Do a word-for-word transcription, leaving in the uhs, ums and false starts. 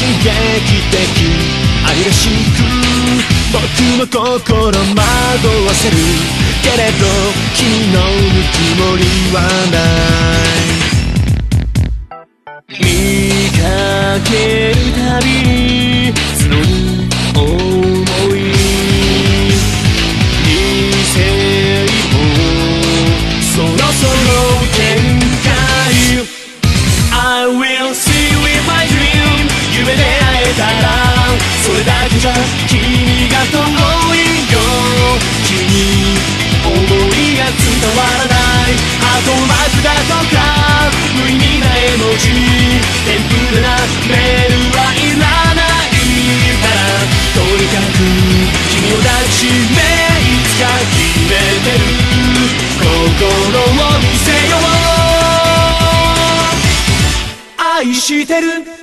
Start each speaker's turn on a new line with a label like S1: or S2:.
S1: 劇的愛らしく僕の心惑わせるけれど君のぬくもりはない見かけるたび募る想い理性もそろそろ限界 I will see with my dream 夢で会えたらそれだけじゃ君が遠いよ君に想いが伝わらないあとわずかとか無意味な絵文字テンプレなメールはいらないからとにかく君を抱きしめいつか決めてる心を見せよう愛してる